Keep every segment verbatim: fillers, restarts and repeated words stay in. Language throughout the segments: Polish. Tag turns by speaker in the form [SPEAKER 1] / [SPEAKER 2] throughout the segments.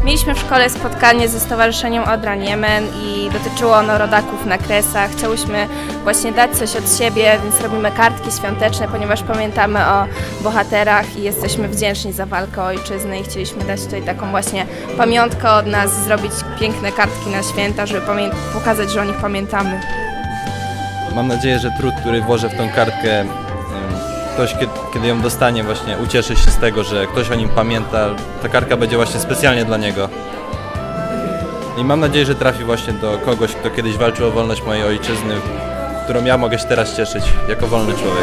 [SPEAKER 1] Mieliśmy w szkole spotkanie ze Stowarzyszeniem Odra Niemen i dotyczyło ono rodaków na Kresach. Chciałyśmy właśnie dać coś od siebie, więc robimy kartki świąteczne, ponieważ pamiętamy o bohaterach i jesteśmy wdzięczni za walkę o ojczyznę i chcieliśmy dać tutaj taką właśnie pamiątkę od nas, zrobić piękne kartki na święta, żeby pokazać, że o nich pamiętamy.
[SPEAKER 2] Mam nadzieję, że trud, który włożę w tą kartkę, ktoś, kiedy ją dostanie, właśnie ucieszy się z tego, że ktoś o nim pamięta. Ta kartka będzie właśnie specjalnie dla niego. I mam nadzieję, że trafi właśnie do kogoś, kto kiedyś walczył o wolność mojej ojczyzny, którą ja mogę się teraz cieszyć jako wolny człowiek.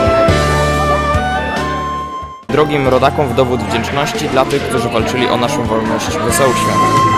[SPEAKER 3] Drogim rodakom w dowód wdzięczności dla tych, którzy walczyli o naszą wolność. Wesołych świąt!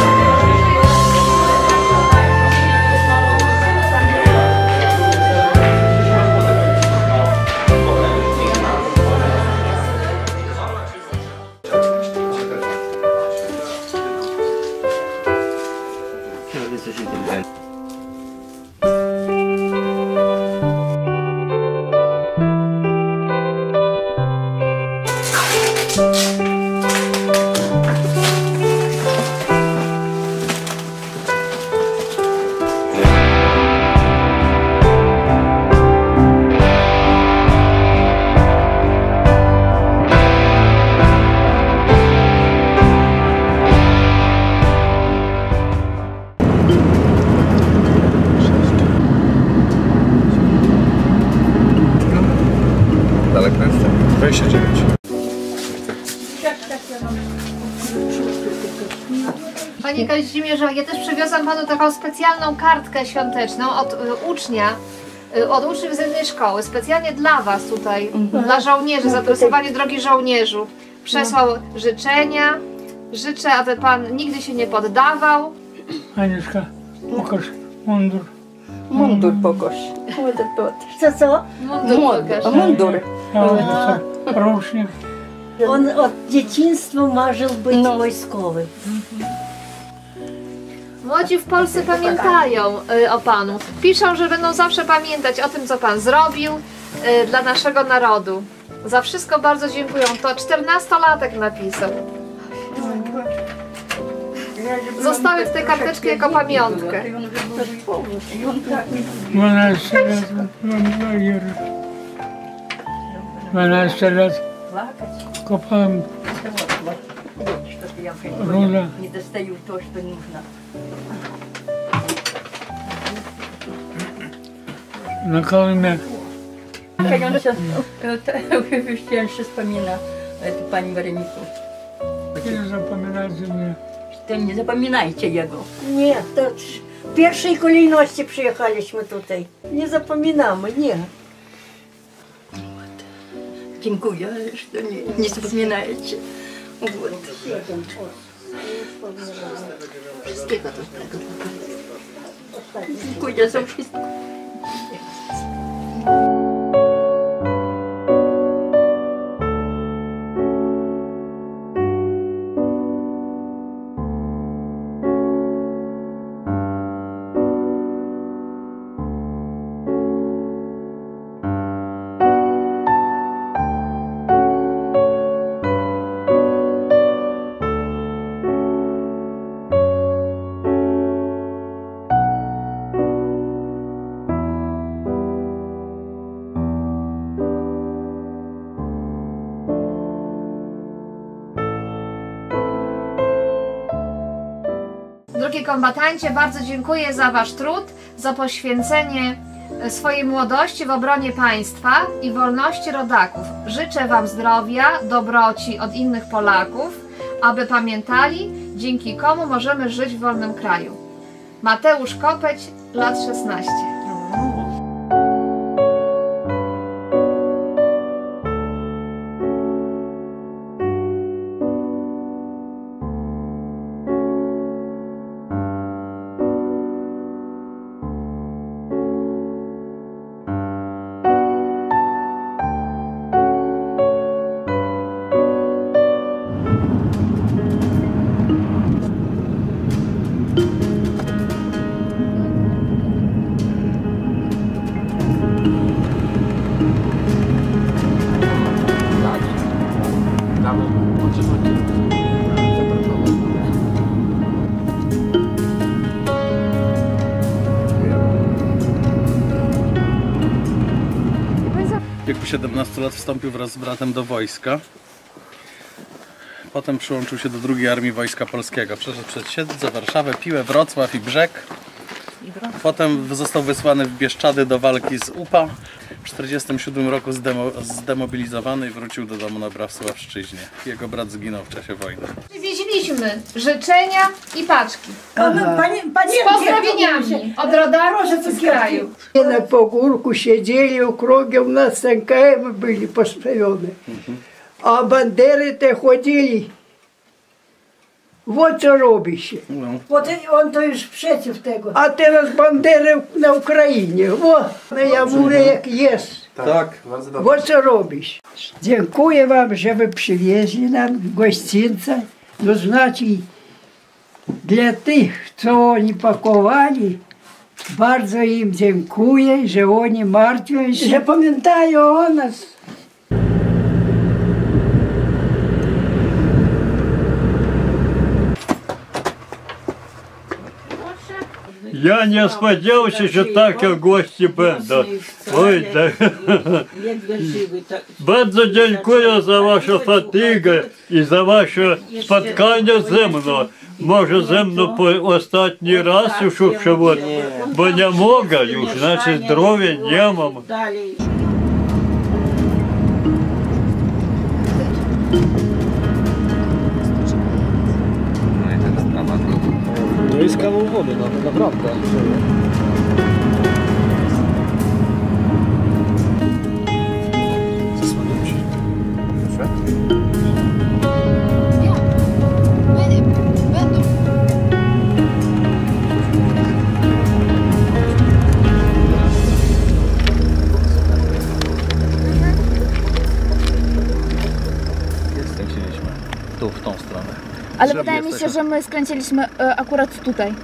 [SPEAKER 4] dwadzieścia dziewięć.
[SPEAKER 5] Panie Kazimierzu, ja też przywiozłam panu taką specjalną kartkę świąteczną od y, ucznia, y, od uczniów z jednej szkoły, specjalnie dla was tutaj, mhm. dla żołnierzy, z adresowanie drogi żołnierzu. Przesłał życzenia, życzę, aby pan nigdy się nie poddawał.
[SPEAKER 6] Aniuszka, pokaż mundur.
[SPEAKER 7] Mundur pokaż. Co, co?
[SPEAKER 5] Mundur pokaż.
[SPEAKER 7] Mundur.
[SPEAKER 6] Rusznik.
[SPEAKER 7] On od dzieciństwa marzył być no. wojskowy.
[SPEAKER 5] Młodzi w Polsce pamiętają y, o panu. Piszą, że będą zawsze pamiętać o tym, co pan zrobił y, dla naszego narodu. Za wszystko bardzo dziękują. To czternastolatek napisał. Zostały w tej karteczce jako pamiątkę.
[SPEAKER 6] dwanaście lat. dwanaście lat kopałem rudę.
[SPEAKER 7] Nie dostаю to, co нужно.
[SPEAKER 6] Na Kolymie.
[SPEAKER 7] Jeszcze wspomina pani Weroniku.
[SPEAKER 6] Nie zapominajcie mnie.
[SPEAKER 7] To nie zapominajcie jego. Nie, to w pierwszej kolejności przyjechaliśmy tutaj. Nie zapominamy, nie. Dziękuję, że nie, nie zapominajecie. Wszystkiego dobrego. Dziękuję za wszystko.
[SPEAKER 5] Drogi kombatancie, bardzo dziękuję za wasz trud, za poświęcenie swojej młodości w obronie państwa i wolności rodaków. Życzę wam zdrowia, dobroci od innych Polaków, aby pamiętali, dzięki komu możemy żyć w wolnym kraju. Mateusz Kopeć, lat szesnaście.
[SPEAKER 4] wieku siedemnastu lat wstąpił wraz z bratem do wojska. Potem przyłączył się do drugiej Armii Wojska Polskiego. Przeszedł przez Siedlce, Warszawę, Piłę, Wrocław i Brzeg. Potem został wysłany w Bieszczady do walki z U P A. W tysiąc dziewięćset czterdziestym siódmym roku zdemo, zdemobilizowany i wrócił do domu na Brawsławszczyźnie. Jego brat zginął w czasie wojny.
[SPEAKER 5] Przywieźliśmy życzenia i paczki
[SPEAKER 7] Aha. Panie, panie,
[SPEAKER 5] z pozdrowieniami od rodaków z kraju.
[SPEAKER 8] Na pogórku siedzieli okrągiem nas С Н К М byli postawione. A bandery te chodzili. Вот co robi się.
[SPEAKER 4] No.
[SPEAKER 7] Вот он to już przeciw tego.
[SPEAKER 8] A teraz bandery na Ukrainie. O, no ja mówię jak jest.
[SPEAKER 4] Tak.
[SPEAKER 8] Вот co robisz. Dziękuję wam, że wy przywieźli nam gościńca. No znaczy dla tych, co oni pakowali, bardzo im dziękuję, że oni martwią się, że pamiętają o nas.
[SPEAKER 6] Я не сподівався, що такі гості будуть. Ой, так. Bardzo dziękuję za waszą fatygę i za wasze spotkanie ze mną. Może ze mną po ostatni raz już przewód, bo nie mogę już, znaczy zdrowia nie mam.
[SPEAKER 3] No i z kawał wody, no, naprawdę.
[SPEAKER 4] Skręciliśmy tu, w tą stronę.
[SPEAKER 9] Ale wydaje mi się, że my skręciliśmy e, akurat tutaj.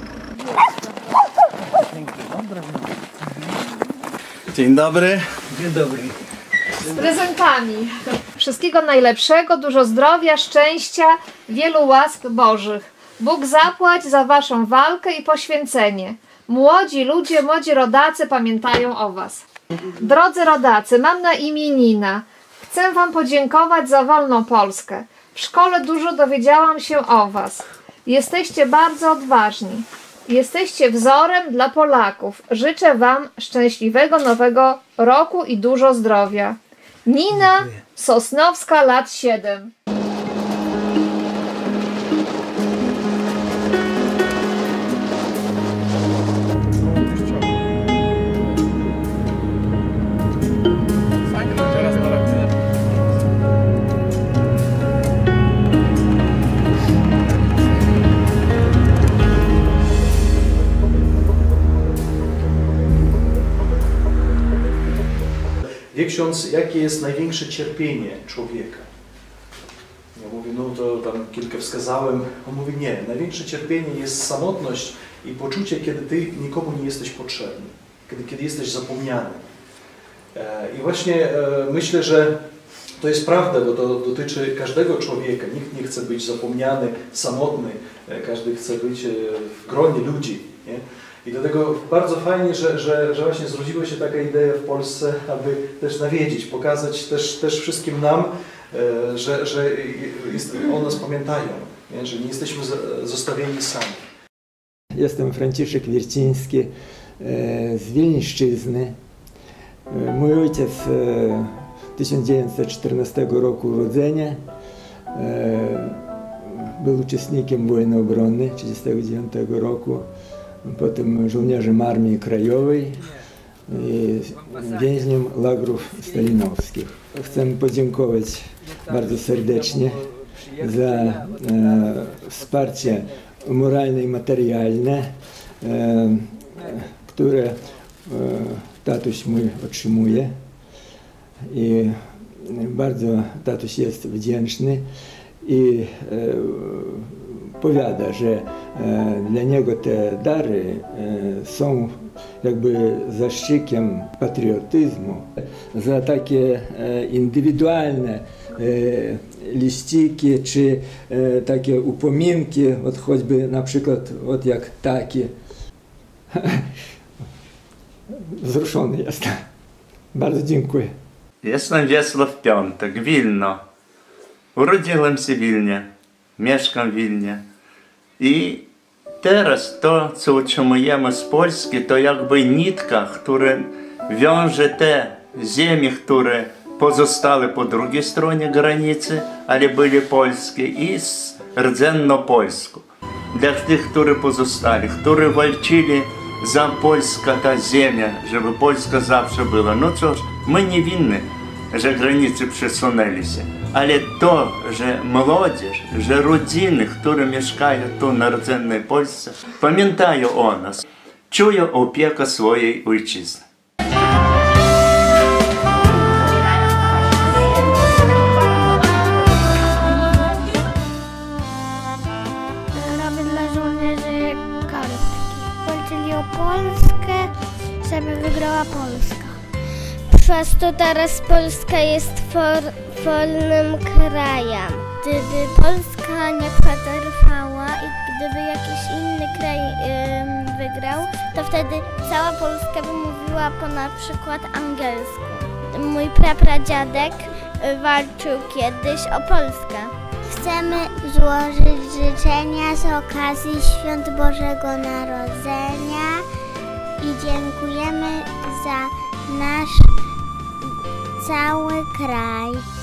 [SPEAKER 4] Dzień dobry.
[SPEAKER 6] Dzień dobry.
[SPEAKER 5] Z prezentami. Wszystkiego najlepszego, dużo zdrowia, szczęścia, wielu łask Bożych. Bóg zapłać za waszą walkę i poświęcenie. Młodzi ludzie, młodzi rodacy pamiętają o was. Drodzy rodacy, mam na imię Nina. Chcę wam podziękować za wolną Polskę. W szkole dużo dowiedziałam się o was. Jesteście bardzo odważni. Jesteście wzorem dla Polaków. Życzę wam szczęśliwego nowego roku i dużo zdrowia. Nina Sosnowska, lat siedem.
[SPEAKER 10] Wie ksiądz, jakie jest największe cierpienie człowieka? Ja mówię, no to tam kilka wskazałem. On mówi, nie, największe cierpienie jest samotność i poczucie, kiedy ty nikomu nie jesteś potrzebny, kiedy, kiedy jesteś zapomniany. I właśnie myślę, że to jest prawda, bo to dotyczy każdego człowieka. Nikt nie chce być zapomniany, samotny, każdy chce być w gronie ludzi. Nie? I dlatego bardzo fajnie, że, że, że właśnie zrodziła się taka idea w Polsce, aby też nawiedzić, pokazać też, też wszystkim nam, że, że jest, o nas pamiętają, nie? Że nie jesteśmy zostawieni sami.
[SPEAKER 11] Jestem Franciszek Wierciński z Wileńszczyzny. Mój ojciec tysiąc dziewięćset czternastego roku urodzenia. Był uczestnikiem wojny obronnej tysiąc dziewięćset trzydziestego dziewiątego roku. Potem żołnierzem Armii Krajowej i więźniem lagrów stalinowskich. Chcę podziękować bardzo serdecznie za e, wsparcie moralne i materialne, e, które e, tatuś mój otrzymuje. I bardzo tatuś jest wdzięczny i e, powiada, że e, dla niego te dary e, są jakby zastrzykiem patriotyzmu. Za takie e, indywidualne e, liściki czy e, takie upominki, od choćby na przykład od jak taki. Wzruszony jestem. Bardzo dziękuję.
[SPEAKER 12] Jestem Wiesław Piątek, Wilno. Urodziłem się w Wilnie, mieszkam w Wilnie. I teraz to, co otrzymujemy z Polski, to jakby nitka, która wiąże te ziemie, które pozostały po drugiej stronie granicy, ale byli polskie, i z rdzenną Polską. Dla tych, którzy pozostali, którzy walczyli za Polskę ta ziemia, żeby Polska zawsze była. No cóż, my nie winni, że granice przesunęli się. Ale to, że młodzież, że rodziny, które mieszkają tu na rdzennej Polsce, pamiętają o nas, czują opiekę swojej ojczyzny.
[SPEAKER 13] Robię dla żołnierzy kartki. Walczyli o Polskę, żeby wygrała Polska. Przez to teraz Polska jest for, wolnym krajem. Gdyby Polska nie przetrwała i gdyby jakiś inny kraj ym, wygrał, to wtedy cała Polska by mówiła po na przykład angielsku. Mój prapradziadek walczył kiedyś o Polskę. Chcemy złożyć życzenia z okazji Świąt Bożego Narodzenia i dziękujemy za nasz cały kraj.